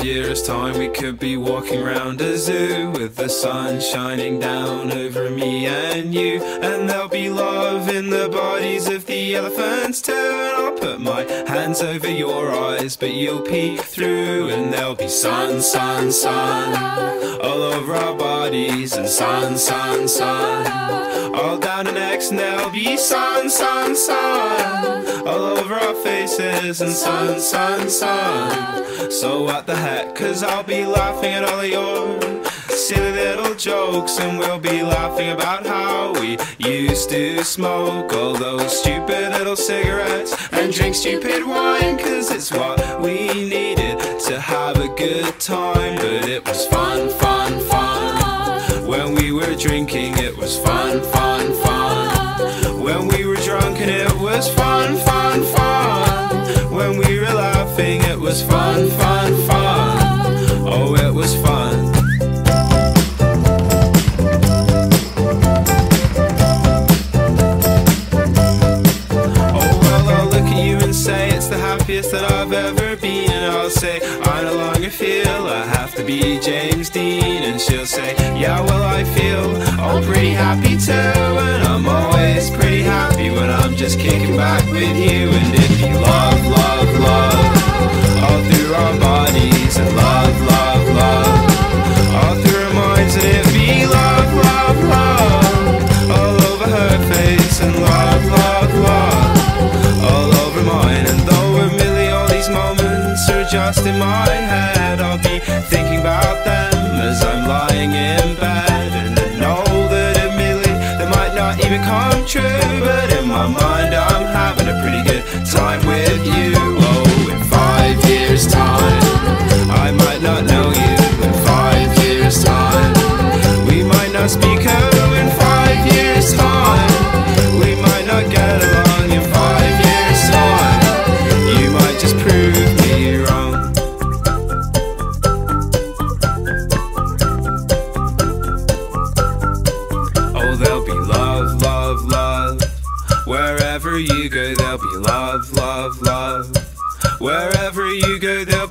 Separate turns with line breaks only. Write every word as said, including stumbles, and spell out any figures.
years' time we could be walking round a zoo with the sun shining down over me and you, and there'll be love in the bodies of the elephants too. And I'll put my hands over your eyes, but you'll peek through, and there'll be sun, sun, sun all over our bodies, and sun, sun, sun all down our necks, and there'll be sun, sun, sun all over our faces, and sun, sun, sun. So what the heck, 'cause I'll be laughing at all of your silly little jokes, and we'll be laughing about how we used to smoke all those stupid little cigarettes and drink stupid wine, 'cause it's what we needed to have a good time. But it was fun, fun, fun when we were drinking. It was fun, fun, fun when we were drunk, and it was fun, fun, fun when we were laughing. It was fun, fun, fun. Oh, it was fun. That I've ever been, and I'll say I no longer feel I have to be James Dean, and she'll say yeah, well I feel all pretty happy too, and I'm always pretty happy when I'm just kicking back with you. And it'd be love, love, love all through our bodies, and love, love, love all through our minds, and it'd be love, love, love all over her face, and love, love, love all over mine. And though moments are just in my head, I'll be thinking about them as I'm lying in bed, and I know that admittedly they might not even come true, but in my mind I'm having a pretty good time with you. Oh, in five years time I might not know you. In five years time we might not speak. Oh, in five years time we might not get along. In five years time you might just prove me wrong. Oh, there'll be love, love, love wherever you go. There'll be love, love, love wherever you go. There'll